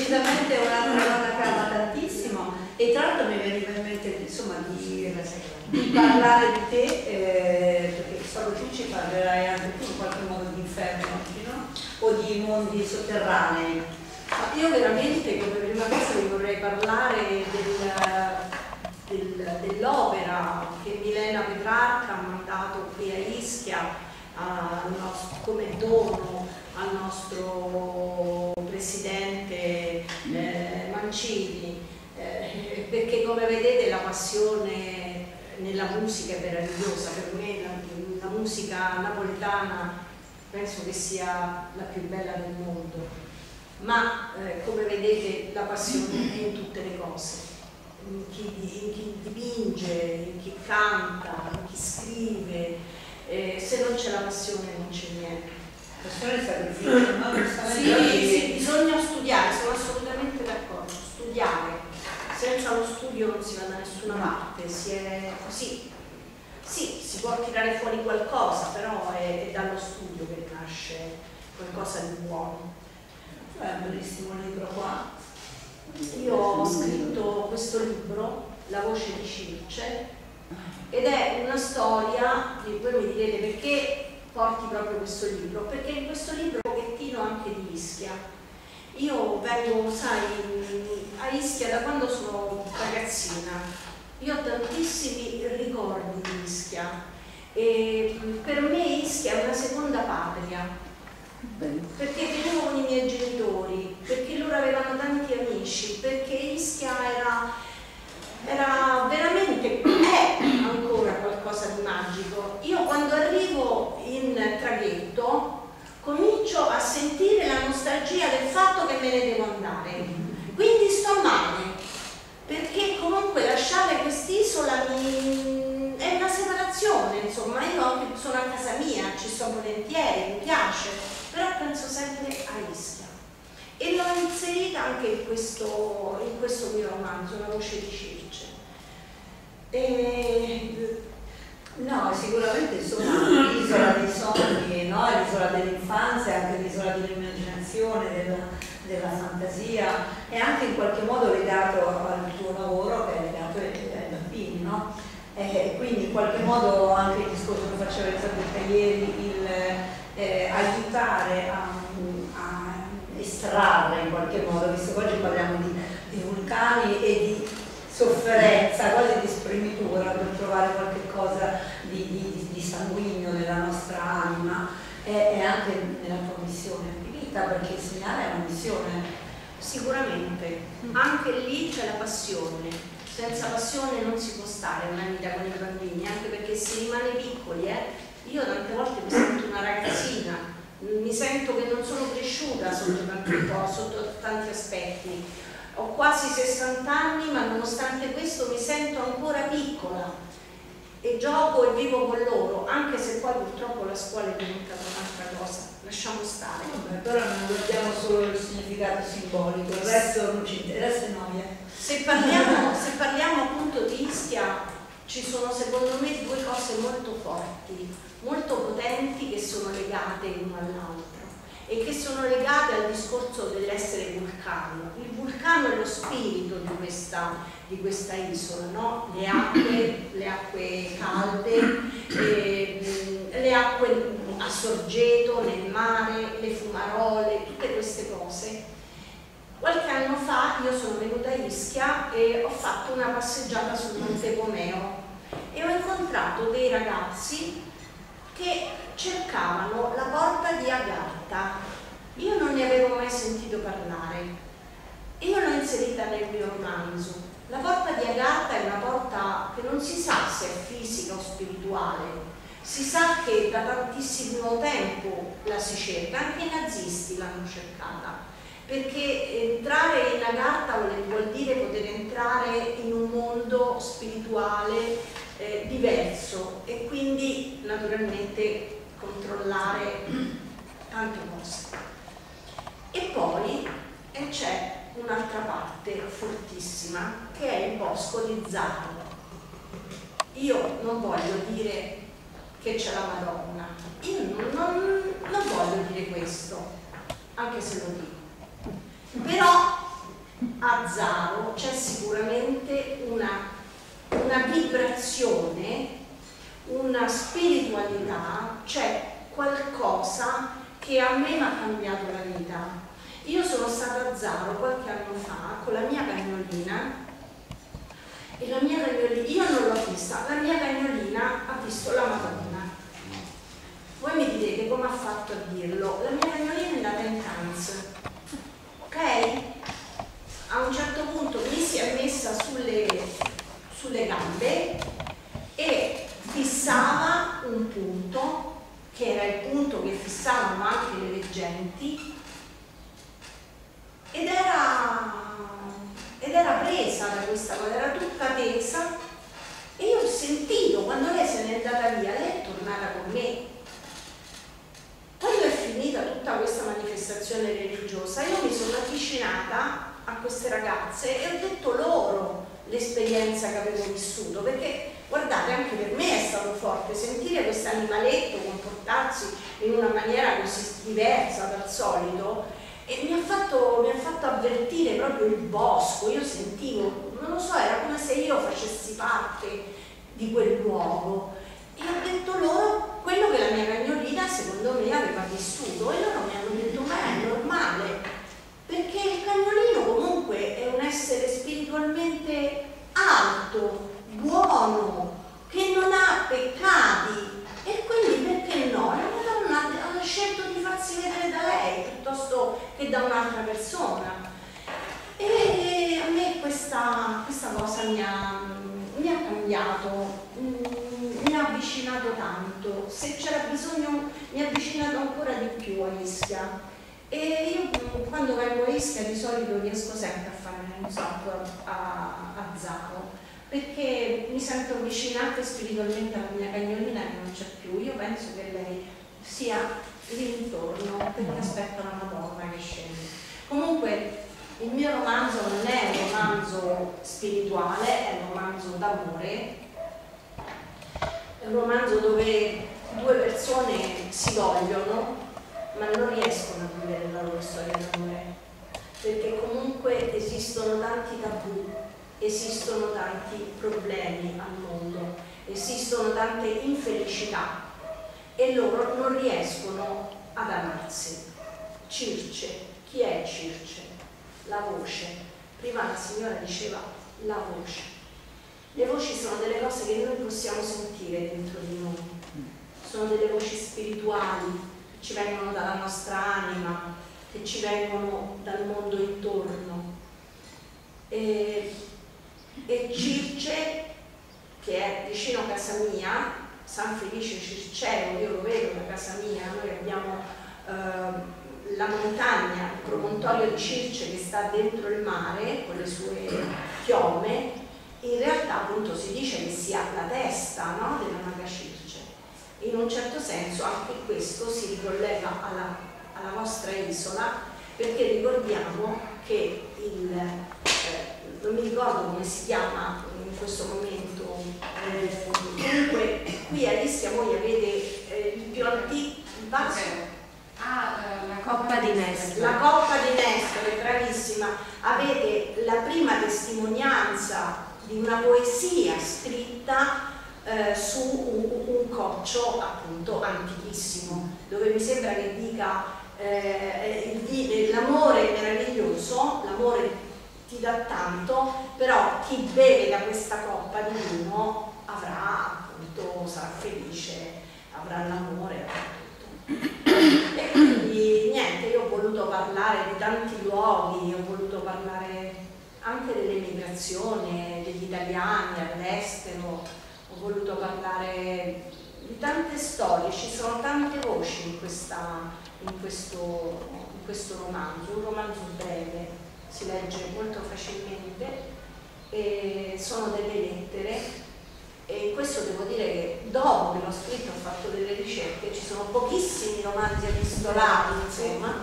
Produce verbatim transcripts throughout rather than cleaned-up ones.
decisamente un'altra cosa che ama tantissimo, e tra l'altro mi veniva in mente insomma di, di parlare di te, eh, perché solo tu ci parlerai anche tu in qualche modo di inferno, no? O di mondi sotterranei. Ma io veramente come prima cosa vi vorrei parlare del, del, dell'opera che Milena Petrarca ha mandato qui a Ischia a, nostro, come dono al nostro presidente eh, Mancini, eh, perché come vedete la passione nella musica è meravigliosa. Per me la, la musica napoletana penso che sia la più bella del mondo, ma eh, come vedete la passione è in tutte le cose, in chi, in chi dipinge, in chi canta, in chi scrive, eh, se non c'è la passione non c'è niente. Passione e sacrificio, no? Sì, sì, bisogna studiare, sono assolutamente d'accordo, studiare, senza lo studio non si va da nessuna parte, si è così. Sì, si può tirare fuori qualcosa, però è, è dallo studio che nasce qualcosa di buono. È un bellissimo libro qua. Io ho scritto questo libro, La voce di Circe, ed è una storia, di voi mi direte perché porti proprio questo libro, perché in questo libro un pochettino anche di Ischia. Io vengo, sai, a Ischia da quando sono ragazzina. Io ho tantissimi ricordi di Ischia e per me Ischia è una seconda patria, perché vivevo con i miei genitori, perché loro avevano tanti amici, perché Ischia era, era veramente, è ancora qualcosa di magico. Io quando arrivo in traghetto comincio a sentire la nostalgia del fatto che me ne devo andare, quindi sto male, perché comunque lasciare quest'isola mi... è una separazione, insomma. Io anche sono a casa mia, ci sto volentieri, mi piace, però penso sempre a Ischia e l'ho inserita anche in questo, in questo mio romanzo, La voce di Circe. E... No, sicuramente insomma l'isola dei sogni, no? L'isola dell'infanzia, anche l'isola dell'immaginazione, della, della fantasia, è anche in qualche modo legato al tuo lavoro, che è legato ai, ai bambini, no? E quindi in qualche modo anche il discorso che faceva Elisabetta ieri, il eh, aiutare a, a estrarre in qualche modo, visto che oggi parliamo di, di vulcani e di sofferenza, quasi di spremitura, per trovare qualche cosa di, di, di sanguigno nella nostra anima, è, è anche nella tua missione di vita, perché insegnare è una missione. Sicuramente, anche lì c'è la passione, senza passione non si può stare una vita con i bambini, anche perché si rimane piccoli, eh? Io tante volte mi sento una ragazzina, mi sento che non sono cresciuta sotto tanti, sotto tanti aspetti. Ho quasi sessanta anni, ma nonostante questo mi sento ancora piccola e gioco e vivo con loro, anche se poi purtroppo la scuola è diventata un'altra cosa. Lasciamo stare. Vabbè, però non guardiamo solo il significato simbolico, il resto non ci interessa, è noia. Se parliamo, se parliamo appunto di Ischia, ci sono secondo me due cose molto forti, molto potenti, che sono legate l'uno all'altro e che sono legate al discorso dell'essere vulcano. Il vulcano è lo spirito di questa, di questa isola, no? Le acque, le acque calde, eh, le acque a sorgeto, nel mare, le fumarole, tutte queste cose. Qualche anno fa io sono venuta a Ischia e ho fatto una passeggiata sul Monte Pomeo e ho incontrato dei ragazzi che cercavano la porta di Agatha. Io non ne avevo mai sentito parlare. Io l'ho inserita nel mio romanzo. La porta di Agatha è una porta che non si sa se è fisica o spirituale. Si sa che da tantissimo tempo la si cerca, anche i nazisti l'hanno cercata, perché entrare in Agatha vuol dire poter entrare in un mondo spirituale Eh, diverso e quindi naturalmente controllare tante cose. E poi eh, c'è un'altra parte fortissima che è il bosco di Zaro. Io non voglio dire che c'è la Madonna, io non, non, non voglio dire questo, anche se lo dico, però a Zaro c'è sicuramente una, una vibrazione, una spiritualità, c'è qualcosa che a me mi ha cambiato la vita. Io sono stata a Zaro qualche anno fa con la mia cagnolina e la mia cagnolina, io non l'ho vista, la mia cagnolina ha visto la Madonna. Voi mi direte come ha fatto a dirlo? La mia cagnolina è nata in trance, ok? A un certo punto mi si è messa sulle, sulle gambe e fissava un punto, che era il punto che fissavano anche le veggenti, ed era, ed era presa da questa cosa, era tutta tesa, e io ho sentito, quando lei se n'è andata via, lei è tornata con me. Quando è finita tutta questa manifestazione religiosa, io mi sono avvicinata a queste ragazze e ho detto loro l'esperienza che avevo vissuto, perché guardate, anche per me è stato forte sentire questo animaletto comportarsi in una maniera così diversa dal solito, e mi ha fatto, mi ha fatto avvertire proprio il bosco. Io sentivo, non lo so, era come se io facessi parte di quel luogo, e ho detto loro quello che la mia cagnolina secondo me aveva vissuto, e loro mi hanno detto ma è normale, perché il cagnolino comunque è un essere spiritualmente alto, buono, che non ha peccati, e quindi perché no? La Madonna ha scelto di farsi vedere da lei piuttosto che da un'altra persona, e a me questa, questa cosa mi ha, mi ha cambiato, mi ha avvicinato tanto. Se c'era bisogno mi ha avvicinato ancora di più a Ischia, e io quando vengo a Ischia di solito riesco sempre a fare un salto a, a, a Zaro, perché mi sento vicina anche spiritualmente alla mia cagnolina che non c'è più. Io penso che lei sia lì intorno perché aspetta la Madonna che scende. Comunque il mio romanzo non è un romanzo spirituale, è un romanzo d'amore, è un romanzo dove due persone si vogliono ma non riescono a vivere la loro storia d'amore, perché comunque esistono tanti tabù, esistono tanti problemi al mondo, esistono tante infelicità, e loro non riescono ad amarsi. Circe, chi è Circe? La voce. Prima la signora diceva la voce. Le voci sono delle cose che noi possiamo sentire dentro di noi, sono delle voci spirituali che ci vengono dalla nostra anima, che ci vengono dal mondo intorno. E, e Circe, che è vicino a casa mia, San Felice Circeo, io lo vedo da casa mia, noi abbiamo eh, la montagna, il promontorio di Circe che sta dentro il mare con le sue chiome. In realtà appunto si dice che sia la testa, no, della maga Circe. In un certo senso anche questo si ricollega alla, alla vostra isola, perché ricordiamo che il, eh, non mi ricordo come si chiama in questo momento, eh, comunque qui a Ischia voi avete eh, il più antico vaso. Ah, la coppa di Nestore. La coppa di Nestore, bravissima. Avete la prima testimonianza di una poesia scritta eh, su un, un coccio appunto antichissimo, dove mi sembra che dica eh, l'amore è meraviglioso, l'amore ti dà tanto, però chi beve da questa coppa di vino avrà appunto, sarà felice, avrà l'amore, avrà tutto. E quindi niente, io ho voluto parlare di tanti luoghi, ho voluto parlare anche dell'emigrazione, degli italiani all'estero, ho voluto parlare di tante storie, ci sono tante voci in, questa, in, questo, in questo romanzo, un romanzo breve, si legge molto facilmente, e sono delle lettere, e questo devo dire che dopo che l'ho scritto ho fatto delle ricerche, ci sono pochissimi romanzi epistolari, insomma,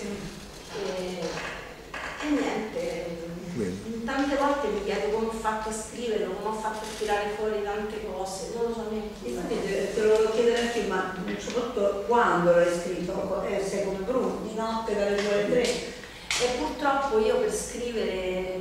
e, e niente, tante volte mi chiedo come ho fatto a scriverlo, come ho fatto a tirare fuori tante cose, non lo so neanche. Infatti te, te lo volevo chiedere anche, ma soprattutto quando l'hai scritto? Eh, sei come Bruni, di notte dalle due alle tre. E purtroppo io per scrivere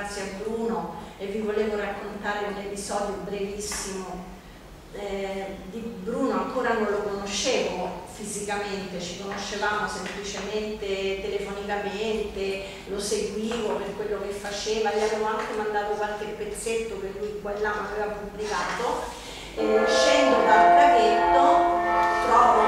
grazie a Bruno, e vi volevo raccontare un episodio brevissimo eh, di Bruno. Ancora non lo conoscevo fisicamente, ci conoscevamo semplicemente telefonicamente, lo seguivo per quello che faceva, gli avevo anche mandato qualche pezzetto che lui qua e là mi aveva pubblicato. Eh, scendo dal traghetto, trovo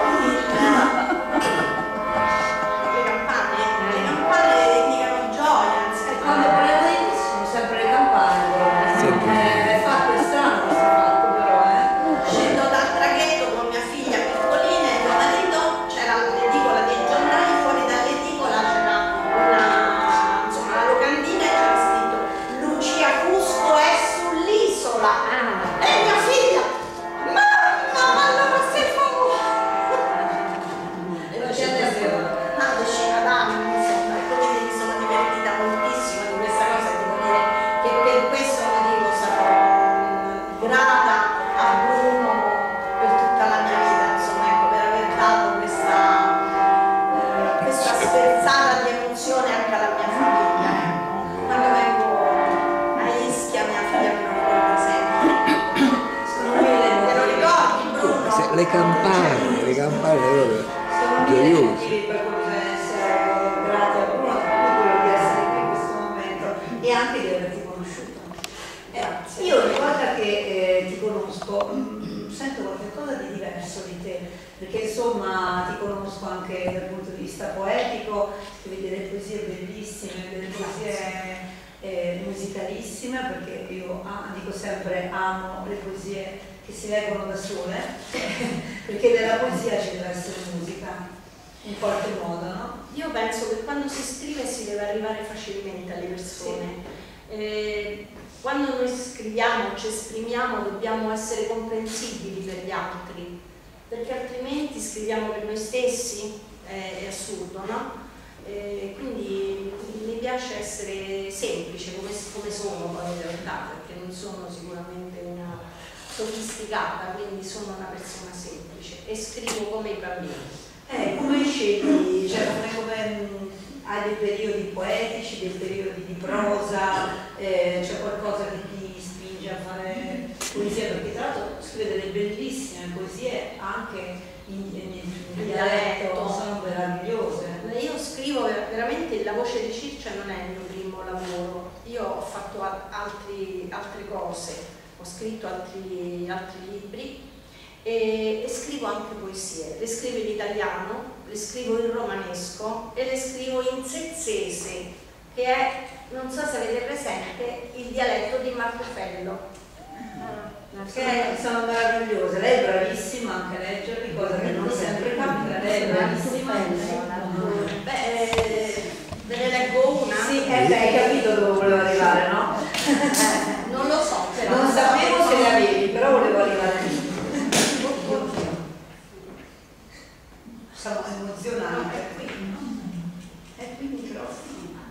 le campane, le campane indicano gioia, Quando prendi sono sempre le campane, eh, è fatto è strano questo fatto però, eh. scendo dal traghetto con mia figlia piccolina e mio marito, c'era l'edicola dei giornali, fuori dall'edicola c'era una, insomma, la locandina e c'era scritto Lucia Fusco è sull'isola. E mia figlia, mamma, ma allora sei famosa! E la gente aveva. Una decina d'anni, insomma, e quindi mi sono divertita moltissimo di questa cosa e devo dire che per questo motivo sarò mm, grata a Bruno per tutta la mia vita, insomma, ecco, per aver dato questa, eh, questa spezzata di emozione anche alla mia famiglia. Ecco. Quando vengo a Ischia mia figlia me lo ricorda sempre. Sono mille, Te lo ricordi, Bruno? Se- le campane, le campane proprio sono mille gioiose. motivi per cui bisogna essere grati a Bruno, quello di essere qui in questo momento e anche di averti conosciuto. Grazie. Io ogni volta che eh, ti conosco mh, sento qualcosa di diverso di te, perché insomma ti conosco anche dal punto di vista poetico, scrivi delle poesie bellissime, delle poesie eh, musicalissime, perché io ah, dico sempre amo le poesie che si leggono da sole, perché nella poesia ci deve essere musica, in qualche modo, no? Io penso che quando si scrive si deve arrivare facilmente alle persone. Eh, quando noi scriviamo, ci esprimiamo, dobbiamo essere comprensibili per gli altri, perché altrimenti scriviamo per noi stessi, eh, è assurdo, no? Eh, quindi mi piace essere semplice come, come sono poi in realtà, perché non sono sicuramente una sofisticata, quindi sono una persona semplice e scrivo come i bambini. Eh, come scegli? Cioè, come, come mh, hai dei periodi poetici, dei periodi di prosa, eh, c'è qualcosa che ti spinge a fare poesia? Perché tra l'altro scrive delle bellissime poesie anche in, in, in dialetto, sono meravigliose. Io scrivo veramente, La voce di Circe non è il mio primo lavoro, io ho fatto altri, altre cose, ho scritto altri, altri libri e, e scrivo anche poesie, le scrivo in italiano, le scrivo in romanesco e le scrivo in zezzese, che è, non so se avete presente, il dialetto di Marcofello. Che sono meravigliose, lei è bravissima anche a leggerli, cosa che non sempre capita, lei è bravissima. Beh, eh, ve ne leggo una? Sì, eh, beh, hai capito dove volevo arrivare, no? Non lo so, però. Non sapevo se le avevi, però volevo arrivare lì. Sono emozionante. È qui, no? È qui il microfono.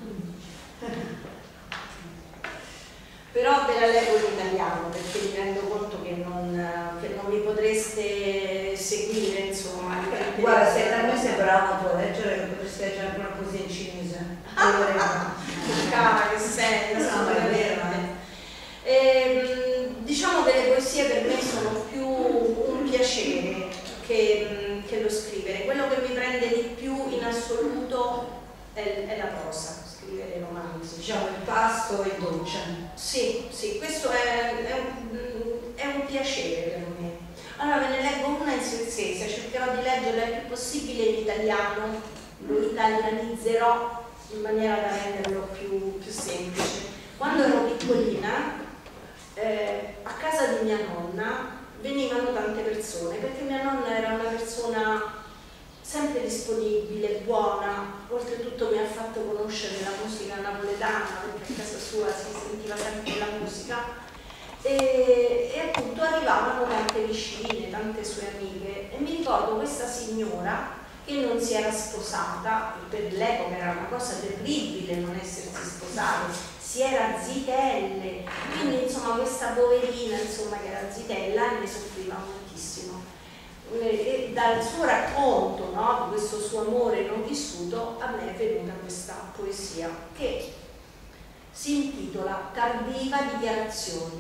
Però ve la leggo in italiano perché mi rendo conto che non, che non mi potreste seguire, insomma. Guarda, se a me sembrava tu a leggere che potresti leggere anche una poesia in cinese. Allora, Che cara che sei, no, assolutamente. E, diciamo che le poesie per me sono più un piacere che, che lo scrivere. Quello che mi prende di più in assoluto è, è la prosa. Scrivere romanzi, diciamo il pasto e il dolce. Sì, sì, questo è, è, un, è un piacere per me. Allora ve ne leggo una in svizzese, cercherò di leggerla il più possibile in italiano, lo italianizzerò in maniera da renderlo più, più semplice. Quando ero piccolina, eh, a casa di mia nonna venivano tante persone, perché mia nonna era una persona sempre disponibile, buona, oltretutto mi ha fatto conoscere la musica napoletana perché a casa sua si sentiva sempre la musica e, e appunto arrivavano tante vicine, tante sue amiche e mi ricordo questa signora che non si era sposata, per l'epoca era una cosa terribile non essersi sposati, si era zitelle, quindi insomma questa poverina insomma che era zitella e ne soffriva moltissimo. E dal suo racconto, no, di questo suo amore non vissuto, a me è venuta questa poesia che si intitola Tardiva dichiarazione.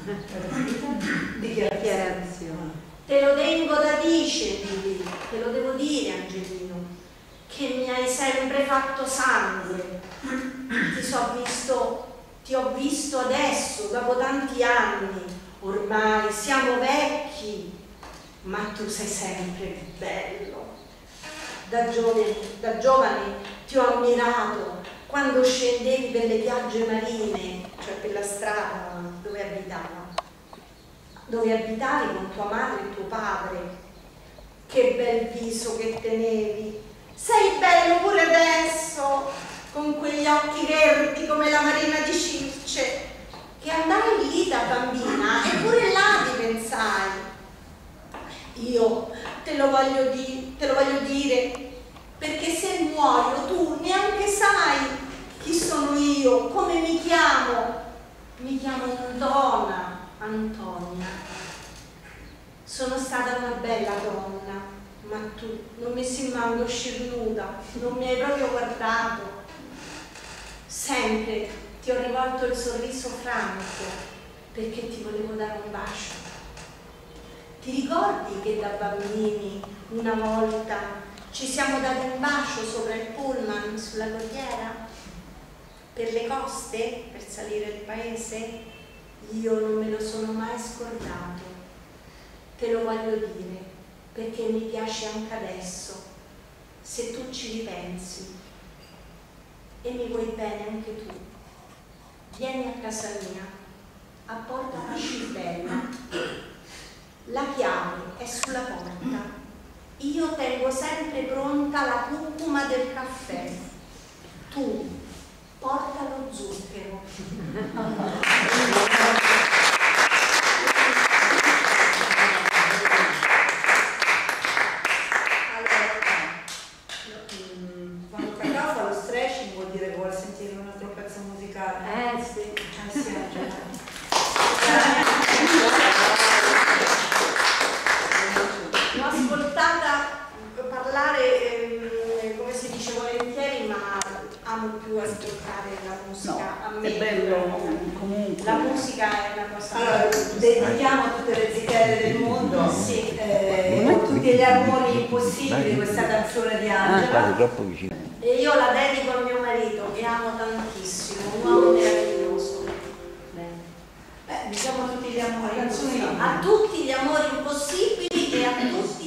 Dichiarazione. Te lo tengo da dirti, te lo devo dire Angelino, che mi hai sempre fatto sangue. Ti so visto, ti ho visto adesso, dopo tanti anni, ormai siamo vecchi, ma tu sei sempre bello. Da giovane, da giovane ti ho ammirato quando scendevi per le piagge marine, cioè per la strada dove abitava. dove abitavi con tua madre e tuo padre. Che bel viso che tenevi, sei bello pure adesso, con quegli occhi verdi come la marina di Circe, che andai lì da bambina e pure là ti pensai. Io te lo voglio, di, te lo voglio dire, perché se muoio tu neanche sai chi sono io, come mi chiamo. Mi chiamo Antona. Antonia, sono stata una bella donna, ma tu non mi sei mai uscita nuda, non mi hai proprio guardato. Sempre ti ho rivolto il sorriso franco perché ti volevo dare un bacio. Ti ricordi che da bambini una volta ci siamo dati un bacio sopra il pullman sulla corriera? Per le coste? Per salire il paese? Io non me lo sono mai scordato, te lo voglio dire, perché mi piace anche adesso, se tu ci ripensi e mi vuoi bene anche tu. Vieni a casa mia, a Porta Cascibella, la chiave è sulla porta, io tengo sempre pronta la curcuma del caffè, tu porta lo zucchero. Quando Cacao fa lo stretching vuol dire che vuole sentire un altro pezzo musicale. Eh sì. Eh sì, L'ho ascoltata parlare, eh, come si dice, volentieri, ma amo più ascoltare la musica. No, a me è bello comunque. La musica è una cosa. Allora, dedichiamo a tutte le zitelle del mondo, Sì. eh, a tutti gli amori impossibili questa canzone di Quasi Angela. troppo vicino. E io la dedico a mio marito, che amo tantissimo, un uomo meraviglioso. Bene. Eh, diciamo tutti gli amori impossibili. A tutti gli amori impossibili e a tutti